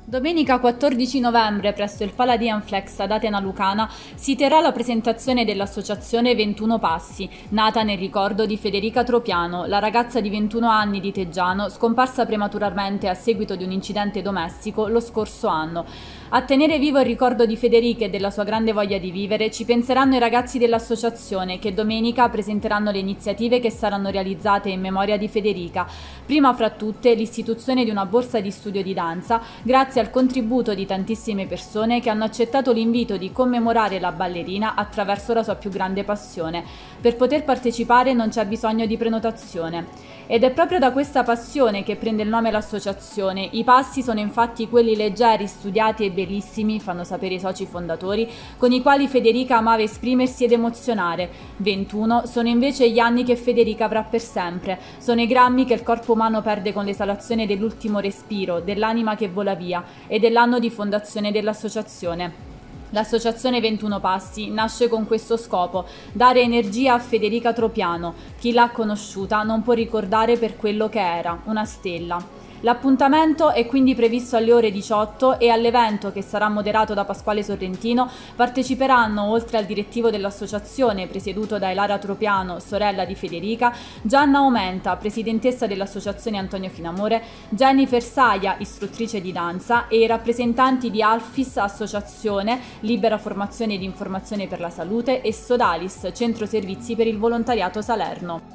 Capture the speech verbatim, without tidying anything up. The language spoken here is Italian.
Domenica quattordici novembre, presso il Palladium Flex ad Atena Lucana, si terrà la presentazione dell'associazione ventuno Passi, nata nel ricordo di Federica Tropiano, la ragazza di ventuno anni di Teggiano, scomparsa prematuramente a seguito di un incidente domestico lo scorso anno. A tenere vivo il ricordo di Federica e della sua grande voglia di vivere ci penseranno i ragazzi dell'associazione che domenica presenteranno le iniziative che saranno realizzate in memoria di Federica. Prima fra tutte l'istituzione di una borsa di studio di danza, grazie al contributo di tantissime persone che hanno accettato l'invito di commemorare la ballerina attraverso la sua più grande passione. Per poter partecipare non c'è bisogno di prenotazione. Ed è proprio da questa passione che prende il nome l'associazione. I passi sono infatti quelli leggeri, studiati e bellissimi, fanno sapere i soci fondatori, con i quali Federica amava esprimersi ed emozionare. ventuno sono invece gli anni che Federica avrà per sempre. Sono i grammi che il corpo umano perde con l'esalazione dell'ultimo respiro, dell'anima che vola via, e dell'anno di fondazione dell'associazione. L'Associazione ventuno Passi nasce con questo scopo: dare energia a Federica Tropiano. Chi l'ha conosciuta non può ricordare per quello che era, una stella. L'appuntamento è quindi previsto alle ore diciotto e all'evento, che sarà moderato da Pasquale Sorrentino, parteciperanno, oltre al direttivo dell'associazione presieduto da Ilaria Tropiano, sorella di Federica, Gianna Aumenta, presidentessa dell'associazione Antonio Finamore, Jennifer Saia, istruttrice di danza, e i rappresentanti di Alfis, associazione Libera Formazione ed Informazione per la Salute, e Sodalis, centro servizi per il volontariato Salerno.